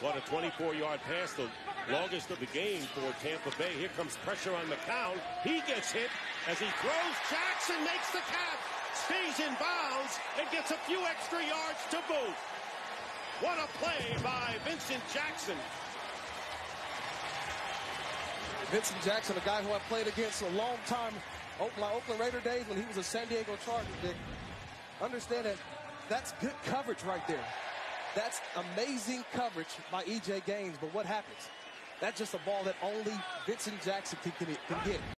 What a 24-yard pass, the longest of the game for Tampa Bay. Here comes pressure on McCown. He gets hit as he throws. Jackson makes the catch, stays in bounds, and gets a few extra yards to boot. What a play by Vincent Jackson. Vincent Jackson, a guy who I played against a long time, my Oakland Raider days when he was a San Diego Charger, Dick. Understand that that's good coverage right there. That's amazing coverage by E.J. Gaines, but what happens? That's just a ball that only Vincent Jackson can get.